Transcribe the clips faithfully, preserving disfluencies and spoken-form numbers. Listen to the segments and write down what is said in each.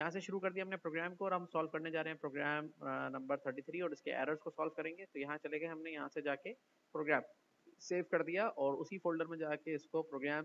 यहाँ से शुरू कर दिया हमने प्रोग्राम को और हम सॉल्व करने जा रहे हैं प्रोग्राम नंबर थर्टी थ्री और इसके एरर्स को सॉल्व करेंगे। तो यहाँ चले गए, हमने यहाँ से जाके प्रोग्राम सेव कर दिया और उसी फोल्डर में जाके इसको प्रोग्राम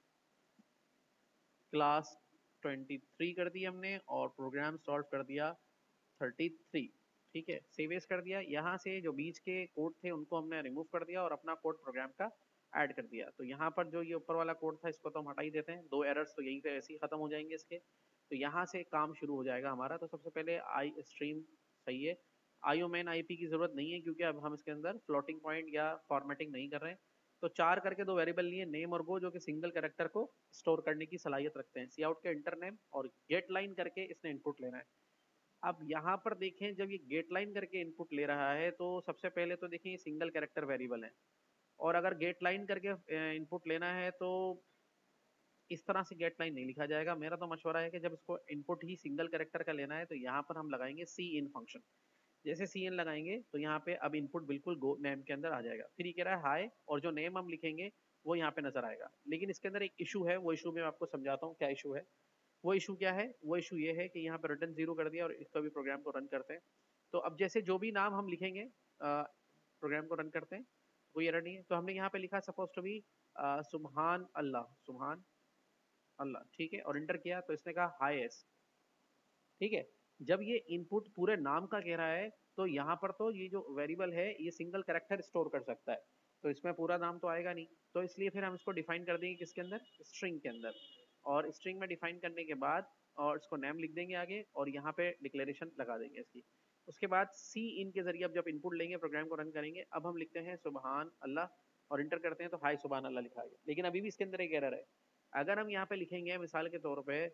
क्लास ट्वेंटी थ्री कर दिया हमने और प्रोग्राम सॉल्व कर दिया थर्टी थ्री। ठीक है, सेव एज कर दिया। यहाँ से जो बीच के कोड थे उनको हमने रिमूव कर दिया और अपना कोड प्रोग्राम का ऐड कर दिया। तो यहाँ पर जो ये ऊपर वाला कोड था इसको तो हम हटा ही देते हैं, दो एरर्स तो यहीं पे ऐसे ही खत्म हो जाएंगे इसके। तो यहाँ से काम शुरू हो जाएगा हमारा। तो सबसे पहले आई स्ट्रीम सही है, आईओ मैन आईपी की जरूरत नहीं है क्योंकि अब हम इसके अंदर फ्लोटिंग पॉइंट या फॉर्मेटिंग नहीं कर रहे हैं। तो चार करके दो वेरिएबल लिए, नेम और गो, जो कि सिंगल कैरेक्टर को स्टोर करने की सलाहियत रखते हैं। सी आउट के इंटर नेम और गेट लाइन करके इसने इनपुट लेना है। अब यहाँ पर देखें, जब ये गेट लाइन करके इनपुट ले रहा है तो सबसे पहले तो देखें ये सिंगल कैरेक्टर वेरिएबल है और अगर गेट लाइन करके इनपुट लेना है तो इस तरह से गेट लाइन नहीं लिखा जाएगा। मेरा तो मशवरा है कि जब इसको इनपुट ही सिंगल कैरेक्टर का लेना है तो यहाँ पर हम लगाएंगे सी इन फंक्शन। जैसे सी इन लगाएंगे तो यहाँ पे अब इनपुट बिल्कुल गो नेम के अंदर आ जाएगा। फिर ये कह रहा है हाई और जो नेम हम लिखेंगे वो यहाँ पे नजर आएगा। लेकिन इसके अंदर एक इशू है, वो इशू मैं आपको समझाता हूँ क्या इशू है। वो इशू क्या है? वो इशू ये है कि यहाँ पे रिटर्न जीरो कर दिया और इसका भी प्रोग्राम को रन करते हैं। तो अब जैसे जो भी नाम हम लिखेंगे प्रोग्राम को रन करते हैं, कोई एरर नहीं है। तो हमने यहाँ पे लिखा सपोज टू बी सुबहान अल्लाह, सुबहान अल्लाह, ठीक है, और इंटर किया तो इसने कहा हाई एस। ठीक है, जब ये इनपुट पूरे नाम का कह रहा है तो यहाँ पर तो ये जो वेरिएबल है ये सिंगल कैरेक्टर स्टोर कर सकता है, तो इसमें पूरा नाम तो आएगा नहीं। तो इसलिए फिर हम इसको डिफाइन कर देंगे किसके अंदर? स्ट्रिंग के अंदर। और स्ट्रिंग में डिफाइन करने के बाद और इसको नेम लिख देंगे आगे और यहाँ पे डिक्लेरेशन लगा देंगे इसकी। उसके बाद सी इन के जरिए अब जब इनपुट लेंगे प्रोग्राम को रन करेंगे, अब हम लिखते हैं सुबहान अल्लाह और इंटर करते हैं तो हाई सुबहान अल्लाह लिखा गया। लेकिन अभी भी इसके अंदर एक एरर है। अगर हम यहाँ पे लिखेंगे मिसाल के तौर पे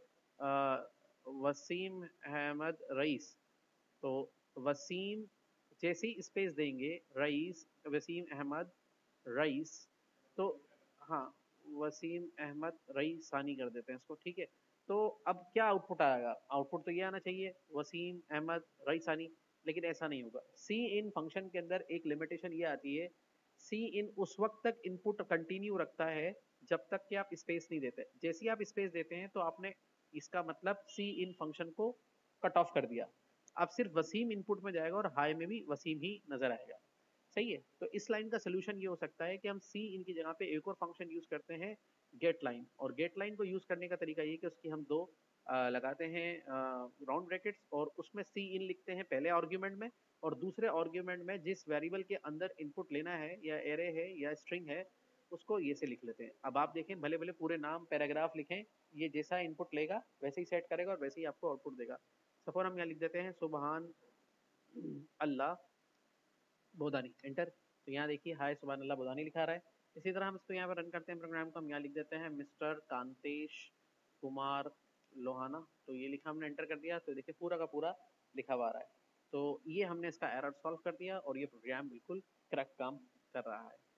वसीम अहमद रईस, तो वसीम जैसे ही स्पेस देंगे रईस, वसीम अहमद रईस, तो हाँ वसीम अहमद रईसानी कर देते हैं इसको। ठीक है, तो अब क्या आउटपुट आएगा? आउटपुट तो ये आना चाहिए वसीम अहमद रईसानी, लेकिन ऐसा नहीं होगा। सी इन फंक्शन के अंदर एक लिमिटेशन ये आती है, सी इन उस वक्त तक इनपुट कंटिन्यू रखता है जब तक कि आप स्पेस नहीं देते। जैसे ही आप स्पेस देते हैं तो आपने इसका मतलब सी इन फंक्शन को कट ऑफ कर दिया। अब सिर्फ वसीम इनपुट में जाएगा और हाई में भी वसीम ही नजर आएगा। सही है, तो इस लाइन का सोल्यूशन ये हो सकता है कि हम सी इन की जगह पे एक और फंक्शन यूज करते हैं गेट लाइन। और गेट लाइन को यूज करने का तरीका ये कि उसकी हम दो आ, लगाते हैं राउंड ब्रैकेट्स और उसमें सी इन लिखते हैं पहले आर्ग्यूमेंट में, और दूसरे आर्ग्यूमेंट में जिस वेरिएबल के अंदर इनपुट लेना है या एरे है या स्ट्रिंग है उसको ये से लिख लेते हैं। अब आप देखें, भले भले पूरे नाम पैराग्राफ लिखें, ये जैसा इनपुट लेगा वैसे ही सेट करेगा और वैसे ही आपको आउटपुट देगा। सपोज हम यहाँ लिख देते हैं सुबहान अल्लाह बोधानी, एंटर। तो यहाँ देखिए हाय सुबहान अल्लाह बोधानी लिखा रहा है। इसी तरह हम इसको यहाँ पर रन करते हैं प्रोग्राम को, हम यहाँ लिख देते हैं मिस्टर कांतेश कुमार लोहाना। तो ये लिखा हमने, एंटर कर दिया तो देखिए पूरा का पूरा लिखा हुआ आ रहा है। तो ये हमने इसका एरर सॉल्व कर दिया और ये प्रोग्राम बिल्कुल करेक्ट काम कर रहा है।